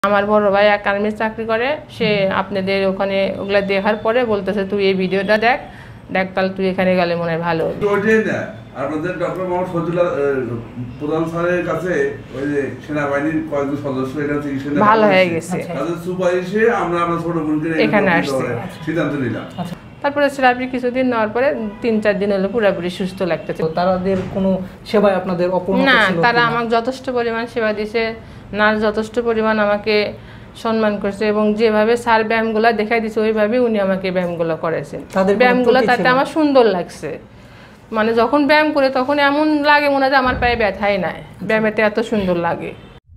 আমার বড় ভাই এক আর্মির চাকরি করে, সে আপনাদের ওখানে ওগুলা দেখার পরে বলতেছে তুই এই ভিডিওটা দেখ তাহলে তুই এখানে গেলে মনে হয় ভালো হবে। ওইটাই না, আপনাদের ডক্টর মোহাম্মদ ফজলুল্লাহ প্রধান স্যারের কাছে ওই যে সেনাবাহিনীর কয়েকজন সদস্য এখানে চিকিৎসা ভালো হয়ে গেছে, তাদের সুপারিশে আমরা আমরা ছোট বোনকে এখানে আসছি, সিদ্ধান্ত নিলাম। তারপরে থেরাপি কিছুদিন নেওয়ার পরে 3-4 দিন হলো পুরোপুরি সুস্থ লাগতেছে। তাদের কোনো সেবায় আপনাদের অপূর্ণতা না, ছিল? তারা আমাকে যথেষ্ট পরিমাণ সেবা দিয়েছে, নার্স যথেষ্ট পরিমাণ আমাকে সম্মান করছে এবং যেভাবে স্যার ব্যায়ামগুলো দেখাই দিয়েছে ওইভাবে উনি আমাকে ব্যায়ামগুলো করেছেন। ব্যায়ামগুলো তাতে আমার সুন্দর লাগছে, মানে যখন ব্যায়াম করে তখন এমন লাগে মনে হয় আমার পায়ে ব্যথাই নাই, ব্যায়ামেতে এত সুন্দর লাগে।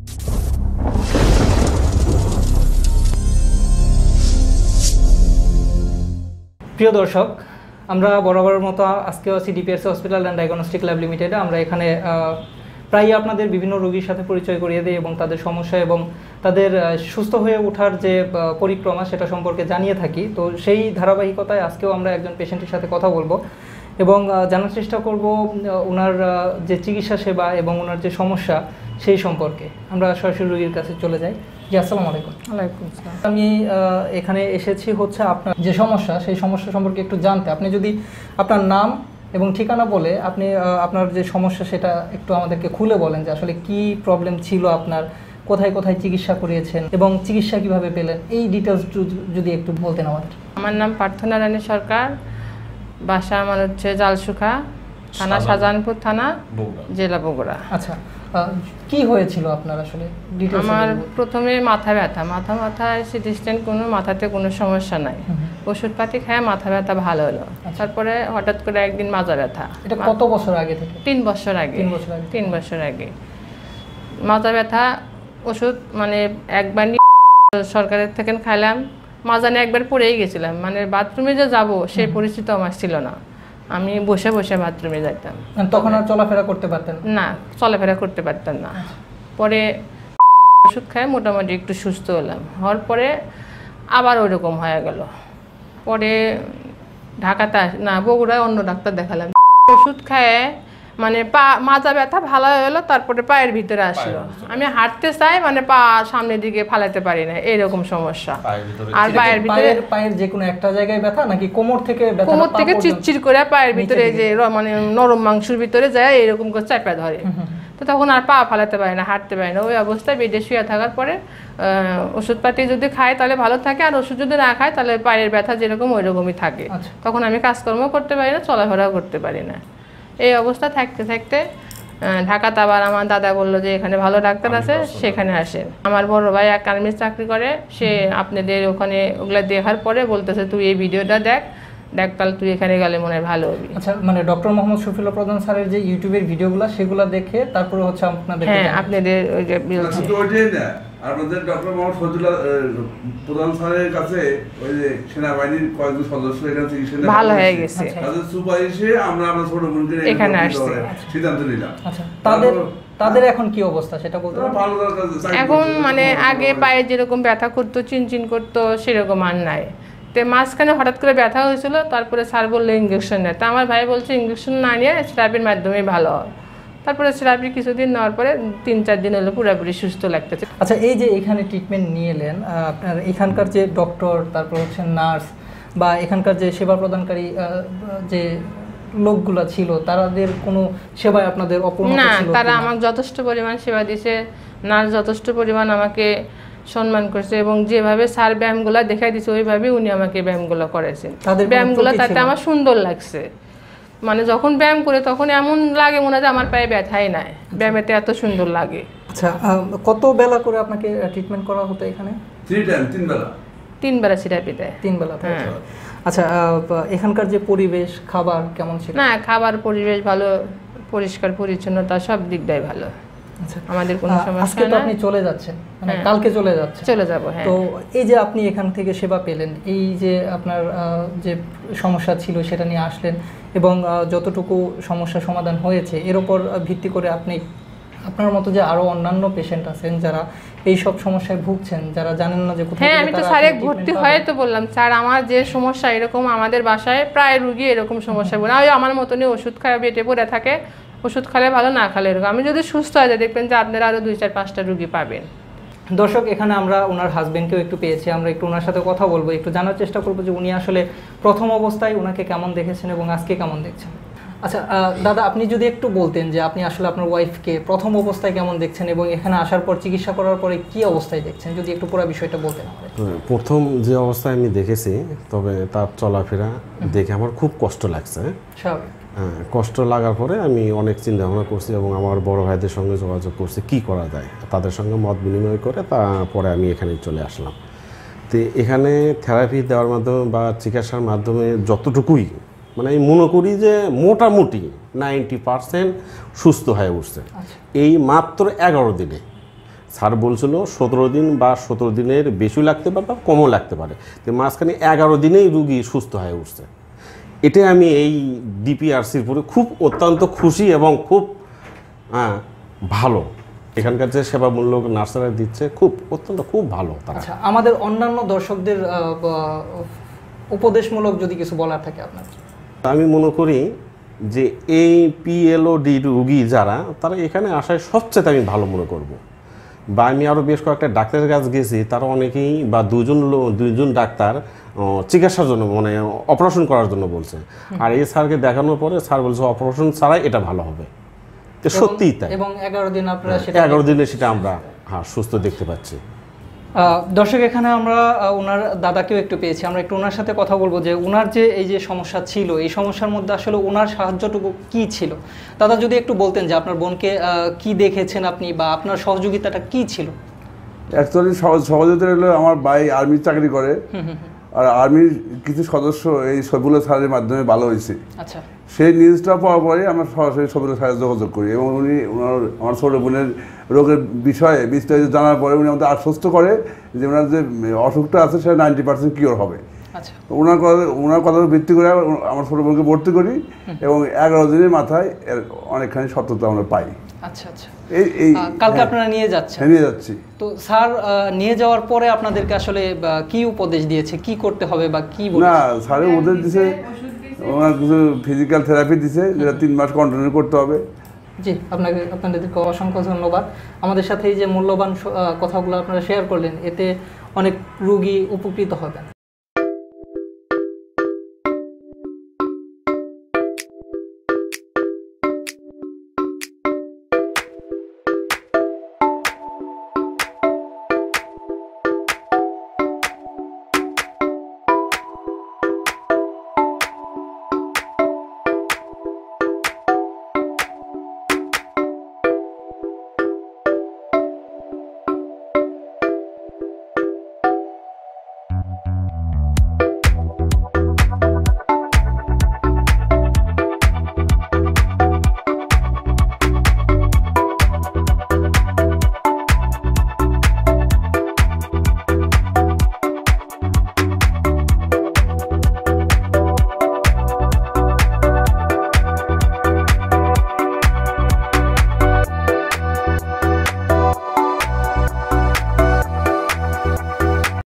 প্রিয় দর্শক, আমরা বরাবরের মতো আজকেও আছি DPS hospital and diagnostic lab লিমিটেডে। আমরা এখানে প্রায়ই আপনাদের বিভিন্ন রোগীর সাথে পরিচয় করিয়ে দিই এবং তাদের সমস্যা এবং তাদের সুস্থ হয়ে ওঠার যে পরিক্রমা সেটা সম্পর্কে জানিয়ে থাকি। তো সেই ধারাবাহিকতায় আজকেও আমরা একজন পেশেন্টের সাথে কথা বলবো এবং জানার চেষ্টা করব ওনার যে চিকিৎসা সেবা এবং ওনার যে সমস্যা সেই সম্পর্কে। আমরা সরাসরি রোগীর কাছে চলে যাই। জি, আসসালামু আলাইকুম। ওয়ালাইকুম আসসালাম। আমি এখানে এসেছি হচ্ছে আপনার যে সমস্যা সেই সমস্যা সম্পর্কে একটু জানতে। আপনি যদি আপনার নাম এবং ঠিকানা বলে আপনি আপনার যে সমস্যা সেটা একটু আমাদেরকে খুলে বলেন যে আসলে কি প্রবলেম ছিল আপনার, কোথায় কোথায় চিকিৎসা করিয়েছেন এবং চিকিৎসা কিভাবে পেলেন, এই ডিটেলস যদি একটু বলতেন আমাদের। আমার নাম প্রার্থনা রানী সরকার, বাসা আমার হচ্ছে জালসুখা, থানা শাহজাহানপুর থানা, জেলা বগুড়া। আচ্ছা, কি হয়েছিল আপনার আসলে ডিটেলস? আমার প্রথমে মাথা ব্যথায় সিটি স্ক্যান, কোনো মাথাতে কোনো সমস্যা নাই, ওষুধপাতি খায় মাথা ব্যথা ভালো হলো। তারপরে হঠাৎ করে একদিন মাজা ব্যথা। এটা কত বছর আগে থেকে? 3 বছর আগে। 3 বছর আগে মাজা ব্যথা ওষুধ মানে একবার সরকারের থেকে খাইলাম, মাজা নিয়ে একবার পড়েই গেছিলাম, মানে বাথরুমে যে যাব সেই পরিস্থিতি আমার ছিল না, আমি বসে বসে বাথরুমে যাইতাম। তখন আর চলাফেরা করতে পারতেন না? চলাফেরা করতে পারতাম না। পরে ওষুধ খায় মোটামুটি একটু সুস্থ হলাম, হওয়ার পরে আবার ওইরকম হয়ে গেল। পরে ঢাকাতে না বগুড়ায় অন্য ডাক্তার দেখালাম, ওষুধ খায় মানে মাজা ব্যথা ভালো হয়ে গেলো। তারপরে পায়ের ভিতরে আসলো, আমি হাঁটতে চাই মানে পা সামনের দিকে ফালাতে পারি না, এইরকম সমস্যা। আর পায়ের ভিতরে পায়ের যে কোনো একটা জায়গায় ব্যথা নাকি কোমর থেকে ব্যথা? কোমর থেকে চিরচির করে পায়ের ভিতরে যে মানে নরম মাংসের ভিতরে যায় এরকম করে চাপা ধরে, তো তখন আর পা ফালাতে পারি না, হাঁটতে পারি না। ওই অবস্থায় বেডে শুয়ে থাকার পরে ওষুধপাতি যদি খায় তাহলে ভালো থাকে, আর ওষুধ যদি না খায় তাহলে পায়ের ব্যথা যেরকম ওই রকমই থাকে। তখন আমি কাজকর্ম করতে পারি না, চলাফেরাও করতে পারি না। এই অবস্থা থাকতে থাকতে ঢাকাতে আবার আমার দাদা বললো যে এখানে ভালো ডাক্তার আছে, সেখানে আসেন। আমার বড় ভাই এক আর্মির চাকরি করে, সে আপনাদের ওখানে ওগুলা দেখার পরে বলতেছে তুই এই ভিডিওটা দেখ তাহলে তুই এখানে গেলে মনে হয় ভালো হবে। আচ্ছা, মানে ডক্টর মোহাম্মদ শফিউল্লাহ প্রধান স্যারের যে ইউটিউবের ভিডিওগুলো সেগুলো দেখে তারপরে হচ্ছে আপনাদের? হ্যাঁ, আপনাদের ওই যে ওইটাই না, আপনাদের ডক্টর মোহাম্মদ ফজলুল্লাহ প্রধান স্যারের কাছে ওই যে সেনাবাহিনীর কয়েকজন সদস্য এখানে চিকিৎসা ভালো হয়ে গেছে, তাদের সুপারিশে আমরা আমরা ছোট বোনকে এখানে আসছি, সিদ্ধান্ত নিলাম। আচ্ছা, তাদের এখন কি অবস্থা সেটা বলতে পারবেন? এখন মানে আগে পায়ে যেরকম ব্যথা করতো, চিনচিন করতো, সেরকম আর নাই। তো মাঝখানে হঠাৎ করে ব্যথা হয়েছিল, তারপরে স্যার বললো ইঞ্জেকশন নেয়। তা আমার ভাই বলছে ইঞ্জেকশন না নিয়ে থেরাপির মাধ্যমেই ভালো হয়। তারপরে থেরাপি কিছুদিন নেওয়ার পরে 3-4 দিন হলো পুরোপুরি সুস্থ লাগতেছে। আচ্ছা, এই যে এখানে ট্রিটমেন্ট নিয়ে এলেন, আপনার এখানকার যে ডক্টর, তারপর হচ্ছে নার্স বা এখানকার যে সেবা প্রদানকারী যে লোকগুলো ছিল, তাদের কোনো সেবায় আপনাদের অপূর্ণতা ছিল? না, তারা আমাকে যথেষ্ট পরিমাণ সেবা দিয়েছে, নার্স যথেষ্ট পরিমাণ আমাকে সম্মান করছে এবং যেভাবে স্যার ব্যায়ামগুলো দেখাই দিয়েছে ওইভাবে উনি আমাকে ব্যায়ামগুলো করেছেন। ব্যায়ামগুলো তাতে আমার সুন্দর লাগছে, মানে যখন ব্যায়াম করে তখন এমন লাগে মনে হয় আমার পায়ে ব্যথাই নাই, ব্যায়ামেতে এত সুন্দর লাগে। আচ্ছা, কত বেলা করে আপনাকে ট্রিটমেন্ট করা হতো এখানে? 3 বেলা থেরাপি দেয়। 3 বেলা? আচ্ছা, এখানকার যে পরিবেশ, খাবার কেমন ছিল? না, খাবার পরিবেশ ভালো, পরিষ্কার পরিচ্ছন্নতা সব দিক দিয়ে ভালো। আচ্ছা, আমাদের কোনো সমস্যা আজকে তো আপনি চলে যাচ্ছেন, মানে কালকে চলে যাচ্ছেন? চলে যাব, হ্যাঁ। তো এই যে আপনি এখান থেকে সেবা পেলেন, এই যে আপনার যে সমস্যা ছিল সেটা নিয়ে আসলেন এবং যতটুকু সমস্যা সমাধান হয়েছে এর উপর ভিত্তি করে আপনি আপনার মতো যে আরো অন্যান্য পেশেন্ট আছেন যারা এই সব সমস্যায় ভুগছেন, যারা জানেন না যে কোথায়, হ্যাঁ, আমি তো স্যারে ভর্তি হয়ে তো বললাম স্যার আমার যে সমস্যা এরকম, আমাদের বাসায় প্রায় রুগী এরকম সমস্যা বলে, ওই আমার মতনই ওষুধ খায় বেটে পড়ে থাকে, ওষুধ খালে ভালো, না খালে এরকম। আমি যদি সুস্থ হয়ে যায় দেখবেন যে আপনারা আরো 2-4-5টা রুগী পাবেন। দর্শক, এখানে আমরা ওনার হাজবেন্ডকেও একটু পেয়েছি, আমরা একটু ওনার সাথে কথা বলবো, একটু জানার চেষ্টা করবো যে উনি আসলে প্রথম অবস্থায় ওনাকে কেমন দেখেছেন এবং আজকে কেমন দেখছেন। আচ্ছা দাদা, আপনি যদি একটু বলতেন যে আপনি আসলে আপনার ওয়াইফকে প্রথম অবস্থায় কেমন দেখছেন এবং এখানে আসার পর চিকিৎসা করার পরে কি অবস্থায় দেখছেন, যদি একটু পুরো বিষয়টা বলতেন। প্রথম যে অবস্থায় আমি দেখেছি, তবে তার চলাফেরা দেখে আমার খুব কষ্ট লাগছে। স্বাভাবিক। হ্যাঁ, কষ্ট লাগার পরে আমি অনেক চিন্তা ভাবনা করছি এবং আমার বড় ভাইদের সঙ্গে যোগাযোগ করছি কি করা যায়, তাদের সঙ্গে মত বিনিময় করে তারপরে আমি এখানে চলে আসলাম। তো এখানে থেরাপি দেওয়ার মাধ্যমে বা চিকিৎসার মাধ্যমে যতটুকুই মানে আমি মনে করি যে মোটামুটি 90% সুস্থ হয়ে উঠছে এই মাত্র 11 দিনে। স্যার বলছিল 17 দিন বা 17 দিনের বেশি লাগতে পারে বা কমও লাগতে পারে, তো মাঝখানে 11 দিনেই রুগী সুস্থ হয়ে উঠছে। এটাই আমি এই ডিপিআরসির উপরে খুব অত্যন্ত খুশি এবং খুব ভালো। এখানকার যে সেবামূলক নার্সারা দিচ্ছে অত্যন্ত খুব ভালো তারা। আচ্ছা, আমাদের অন্যান্য দর্শকদের উপদেশমূলক যদি কিছু বলার থাকে আপনার। আমি মনে করি যে এই পিএলওডি রুগী যারা, তারা এখানে আসায় সবচেয়ে আমি ভালো মনে করব। বা আমি আরও বেশ কয়েকটা ডাক্তারের কাছে গেছি, তারা অনেকেই বা দুইজন ডাক্তার চিকিৎসার জন্য মানে অপারেশন করার জন্য বলছে, আর এই স্যারকে দেখানোর পরে স্যার বলছে অপারেশন ছাড়াই এটা ভালো হবে। তো সত্যিই তাই, এবং 11 দিন আপনারা 11 দিনে সেটা আমরা সুস্থ দেখতে পাচ্ছি। দর্শক, এখানে আমরা ওনার দাদাকেও একটু পেয়েছি, আমরা একটু ওনার সাথে কথা বলবো যে ওনার যে এই যে সমস্যা ছিল, এই সমস্যার মধ্যে আসলে ওনার সাহায্যটুকু কি ছিল। দাদা, যদি একটু বলতেন যে আপনার বোনকে কি দেখেছেন আপনি বা আপনার সহযোগিতাটা কি ছিল। অ্যাকচুয়ালি সহযোগিতা হলো আমার ভাই আর্মির চাকরি করে, আর আর্মির কিছু সদস্য এই সবুল্লাহ স্যারের মাধ্যমে ভালো হয়েছে। আচ্ছা, সেই নিউজটা পাওয়ার পরে আমরা সরাসরি সবুল্লাহ স্যারের যোগাযোগ করি এবং উনি আমার ছোট বোনের রোগের বিষয়ে বিস্তারিত জানার পরে উনি আমাদের আশ্বস্ত করে যে ওনার যে অসুখটা আছে সেটা 90% কিওর হবে। আচ্ছা, ওনার কথা ভিত্তি করে আমার ছোট বোনকে ভর্তি করি এবং 11 দিনের মাথায় অনেকখানি সত্যতা আমরা পাই। আচ্ছা আচ্ছা, এই কালকে আপনারা নিয়ে যাচ্ছেন? নিয়ে যাচ্ছি। তো স্যার নিয়ে যাওয়ার পরে আপনাদেরকে আসলে কি উপদেশ দিয়েছে, কি করতে হবে বা কি না, স্যার উপদেশ দিয়েছে, ওনার কিছু ফিজিক্যাল থেরাপি দিয়েছে যেটা 3 মাস কন্টিনিউ করতে হবে। জি, আপনাদেরকে অসংখ্য ধন্যবাদ। আমাদের সাথে এই যে মূল্যবান কথাগুলো আপনারা শেয়ার করলেন, এতে অনেক রোগী উপকৃত হবেন।